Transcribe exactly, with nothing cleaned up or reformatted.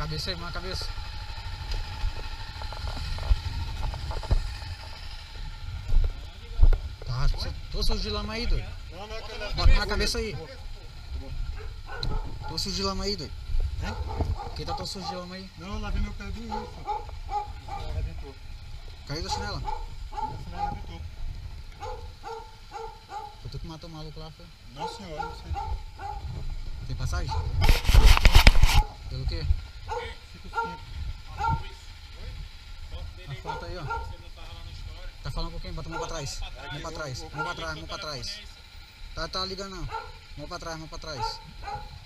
cabeça aí, mão na cabeça. Tá, tô sujo de lama aí, doido. Não, não é aquela. Bota na cabeça aí. Tô sujo de lama aí, doido. Quem tá tão sujo de lama aí? Não, eu lavei meu pé do isso. Ela arrebentou. Caiu da chinela. Minha chinela arrebentou. Foi tu que matou o maluco lá, foi? Não, senhor, não sei. Tem passagem? Pelo quê? Cinco, cinco. A foto aí, ó. Tá falando com quem? Bota a mão pra trás. Mão pra trás, mão pra trás, mão pra trás. Tá, tá ligando não. Mão pra trás, mão pra trás.